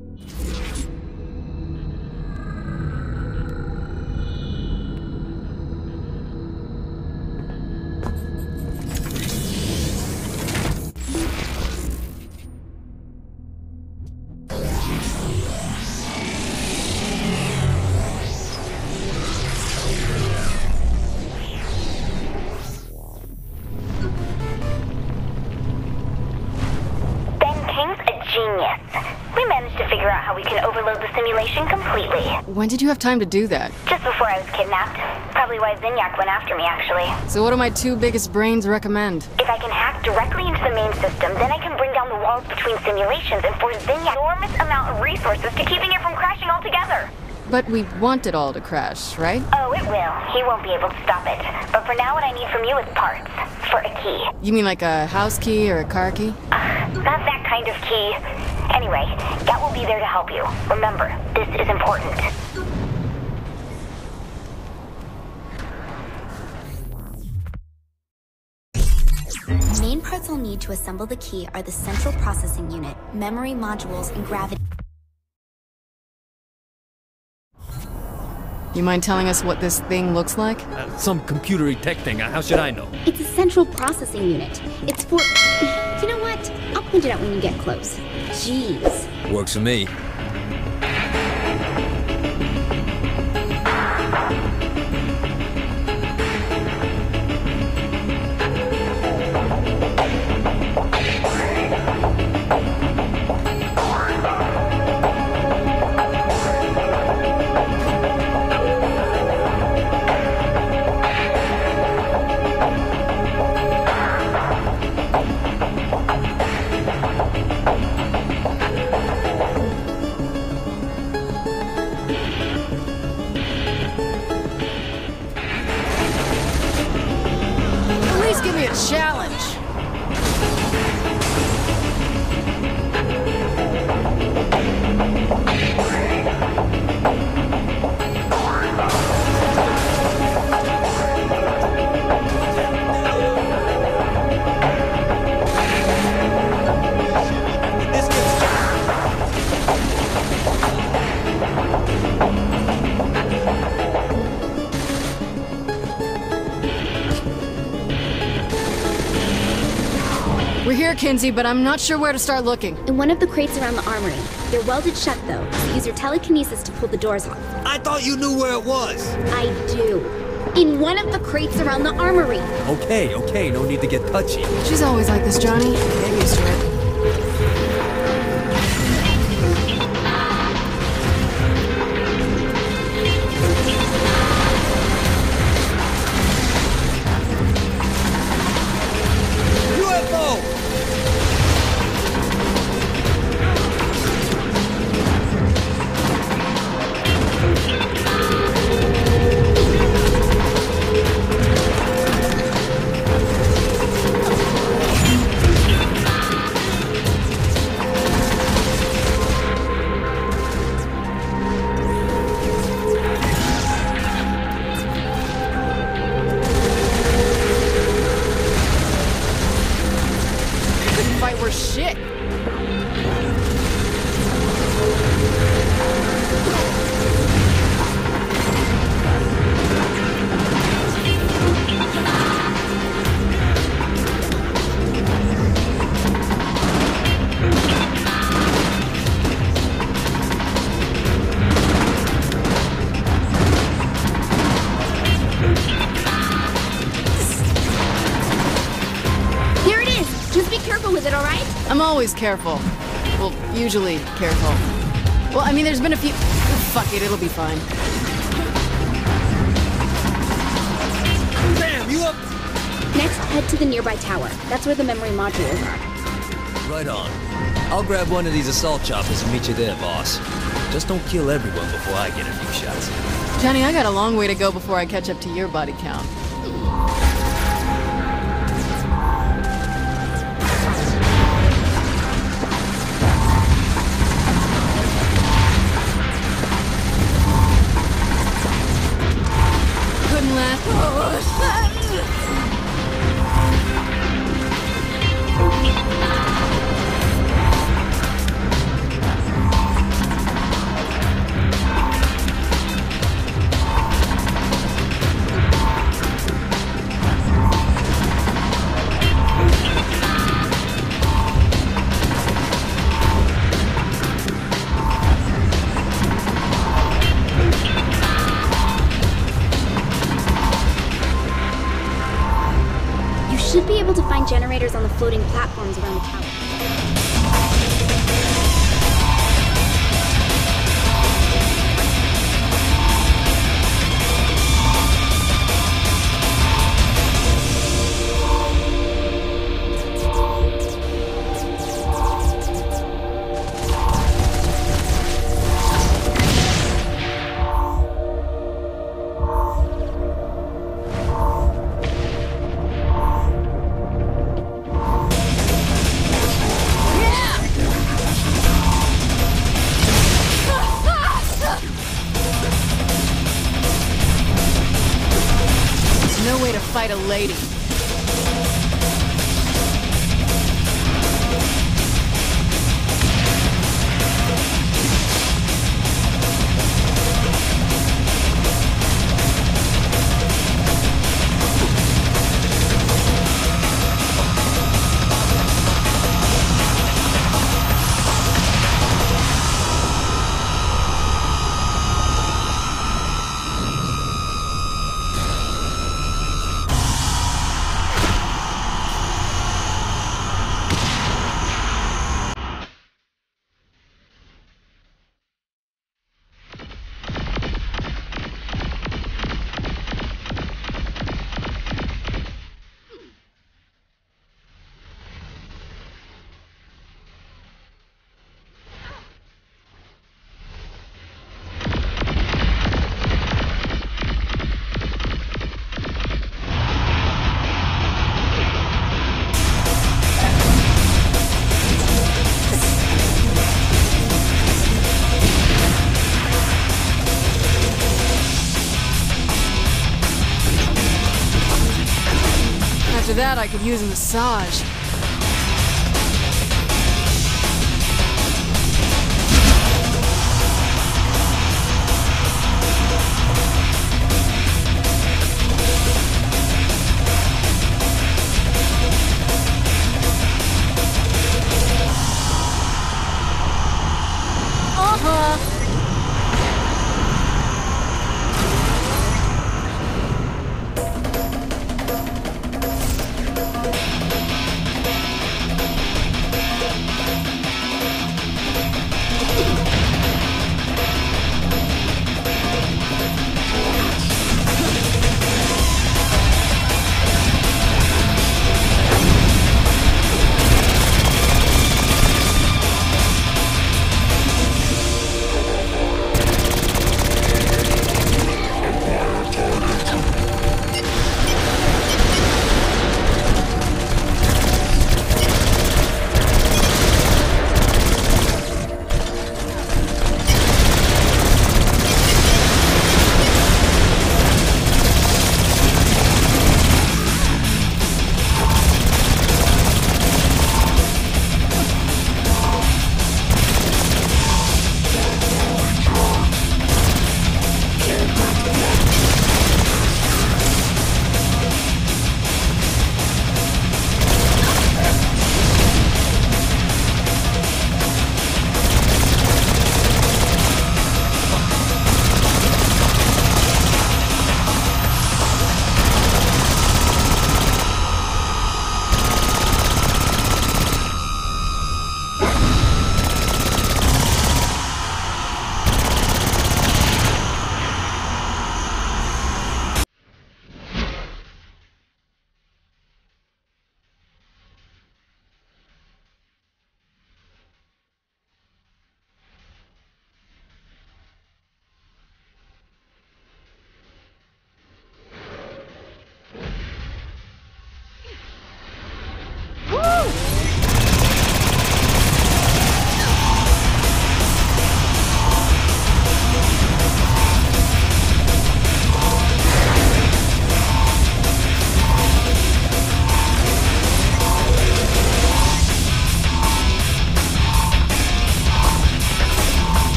When did you have time to do that? Just before I was kidnapped. Probably why Zinyak went after me, actually. So what do my two biggest brains recommend? If I can hack directly into the main system, then I can bring down the walls between simulations and force Zinyak enormous amount of resources to keeping it from crashing altogether. But we want it all to crash, right? Oh, it will. He won't be able to stop it. But for now, what I need from you is parts. For a key. You mean like a house key or a car key? Not that kind of key. Anyway, Gat will be there to help you. Remember, this is important. The main parts I'll need to assemble the key are the central processing unit, memory modules, and gravity. You mind telling us what this thing looks like? Some computery tech thing. How should I know? It's a central processing unit. It's for... You know what? I'll point it out when you get close. Jeez. Works for me. Give me a challenge. We're here, Kinsey, but I'm not sure where to start looking. In one of the crates around the armory. They're welded shut, though, so use your telekinesis to pull the doors off. I thought you knew where it was. I do. In one of the crates around the armory. Okay, no need to get touchy. She's always like this, Johnny. Get used to it. Shit! I'm always careful. Well, usually careful. Well, I mean, there's been a few... Fuck it, it'll be fine. Damn, you up? Next, head to the nearby tower. That's where the memory modules are. Right on. I'll grab one of these assault choppers and meet you there, boss. Just don't kill everyone before I get a few shots. Johnny, I got a long way to go before I catch up to your body count. generators on the floating platforms around the tower. Fight a lady. After that, I could use a massage.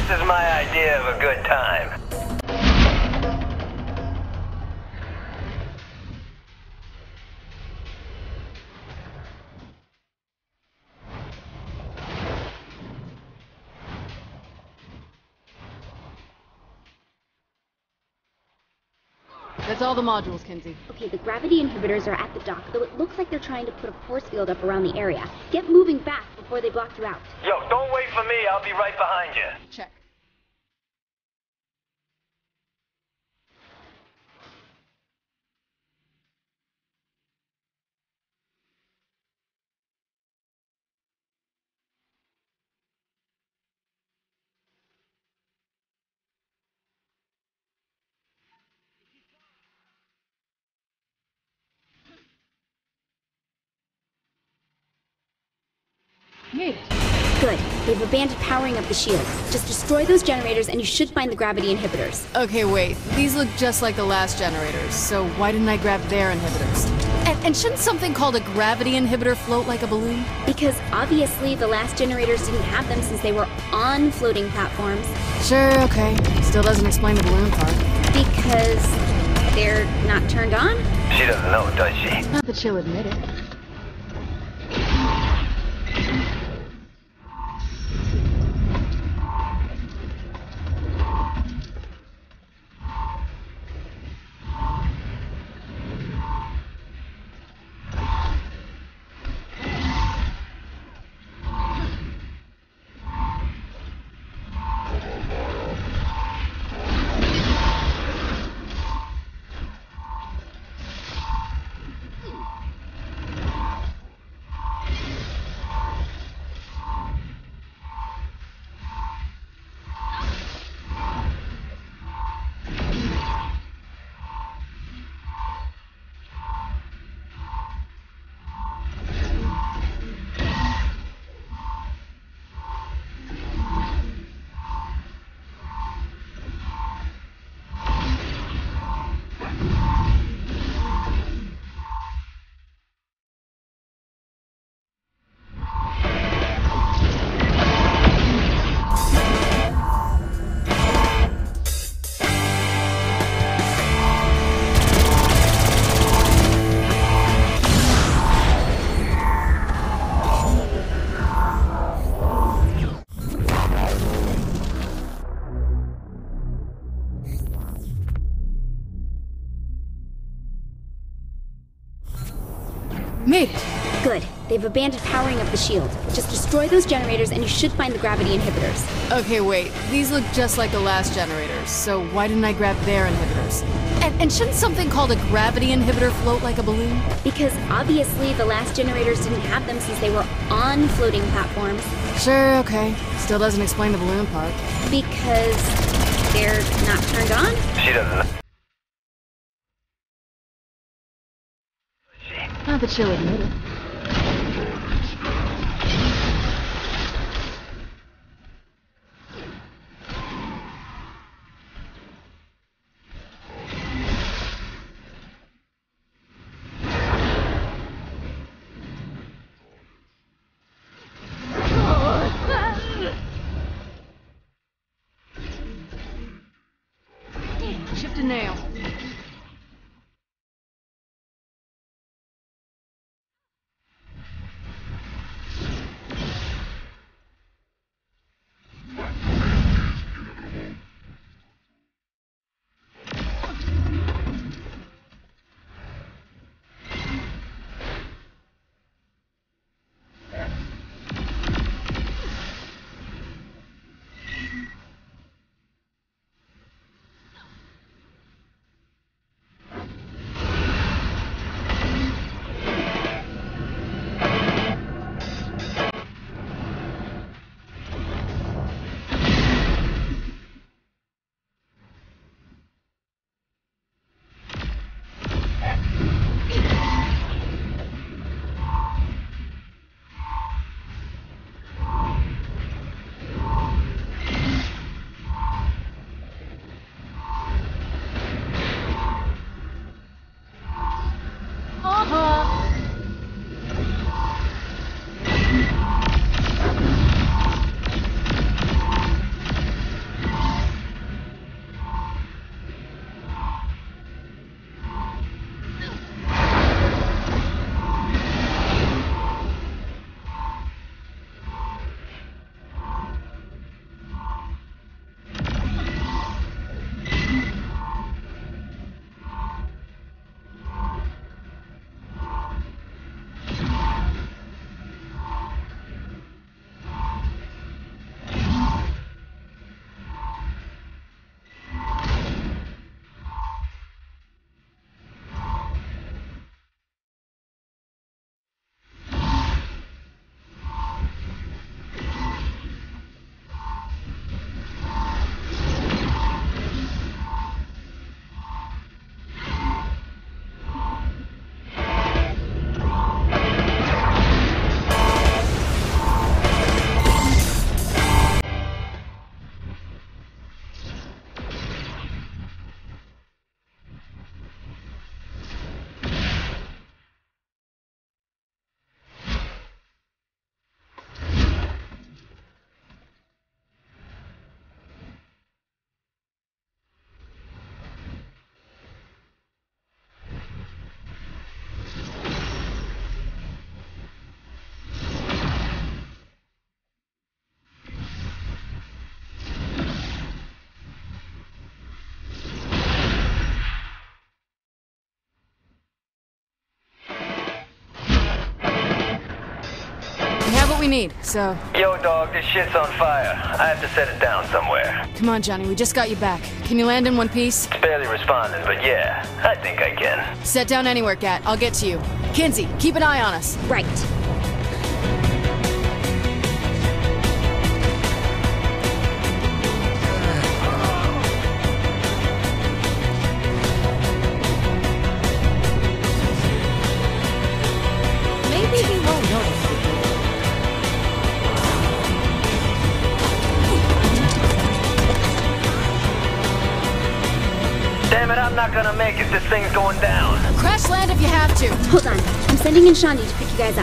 is my idea of a good time. That's all the modules, Kinsey. Okay, the gravity inhibitors are at the dock, though it looks like they're trying to put a force field up around the area. Get moving fast before they block you out. Yo, don't wait for me. I'll be right behind you. Check. Made it. Good. They've abandoned powering up the shield. Just destroy those generators and you should find the gravity inhibitors. Okay, wait. These look just like the last generators, so why didn't I grab their inhibitors? And shouldn't something called a gravity inhibitor float like a balloon? Because obviously the last generators didn't have them since they were on floating platforms. Sure, okay. Still doesn't explain the balloon part. Because they're not turned on? She doesn't know, does she? Not that she'll admit it. Made it! Good. They've abandoned powering up the shield. Just destroy those generators and you should find the gravity inhibitors. Okay, wait. These look just like the last generators, so why didn't I grab their inhibitors? And shouldn't something called a gravity inhibitor float like a balloon? Because obviously the last generators didn't have them since they were on floating platforms. Sure, okay. Still doesn't explain the balloon part. Because they're not turned on? She doesn't know. Not that she'll admit it. Chipped a nail. we need, so... Yo, dog, this shit's on fire. I have to set it down somewhere. Come on, Johnny, we just got you back. Can you land in one piece? It's barely responding, but yeah, I think I can. Set down anywhere, Gat. I'll get to you. Kinsey, keep an eye on us. Right. Maybe he won't notice. Damn it, I'm not gonna make it. This thing's going down. Crash land if you have to. Hold on. I'm sending in Shani to pick you guys up.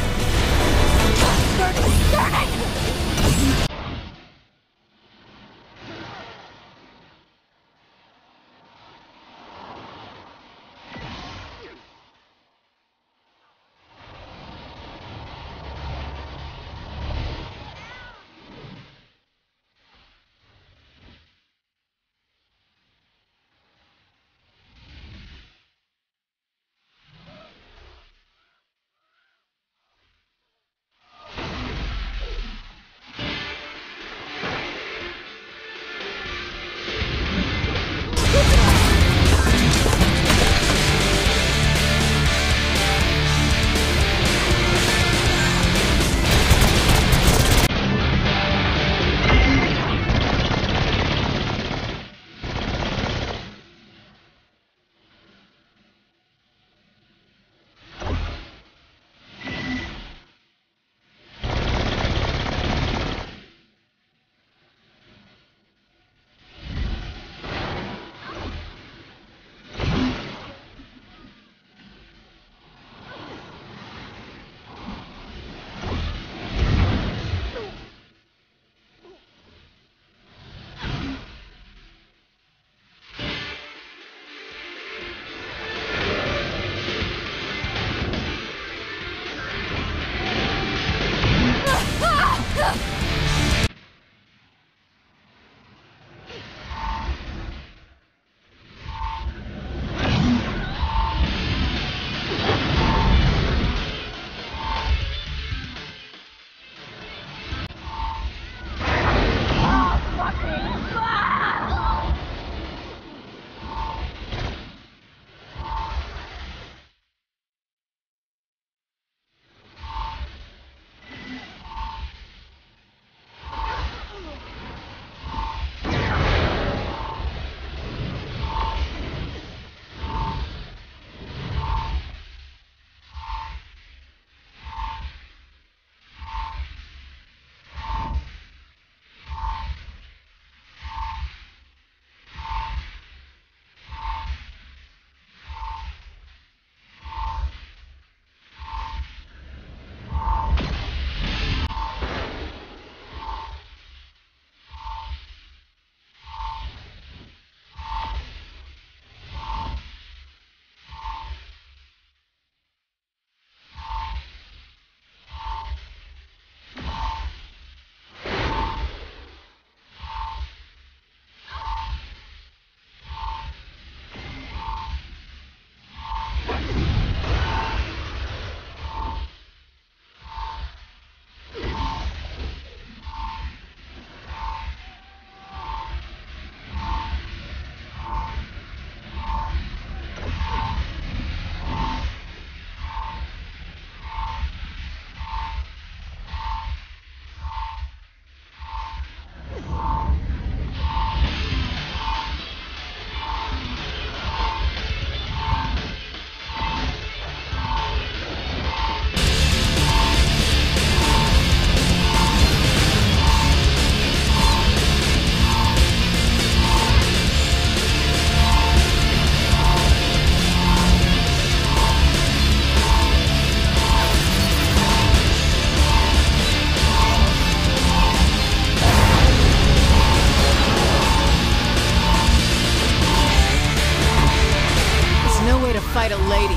fight a lady.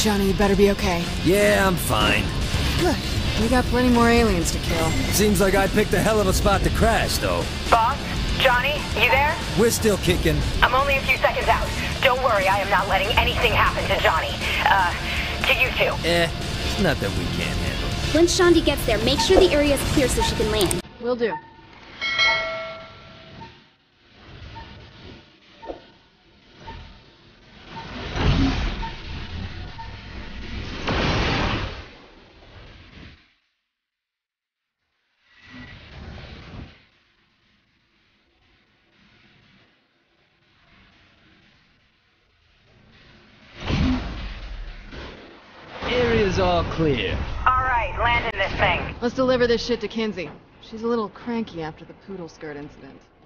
Johnny, you better be okay. Yeah, I'm fine. Good. We got plenty more aliens to kill. Seems like I picked a hell of a spot to crash, though. Boss? Johnny? You there? We're still kicking. I'm only a few seconds out. Don't worry, I am not letting anything happen to Johnny. To you two. It's not that we can't handle. Once Shandi gets there, make sure the area is clear so she can land. Will do. Area's all clear. Alright, landing this thing. Let's deliver this shit to Kinsey. She's a little cranky after the poodle skirt incident.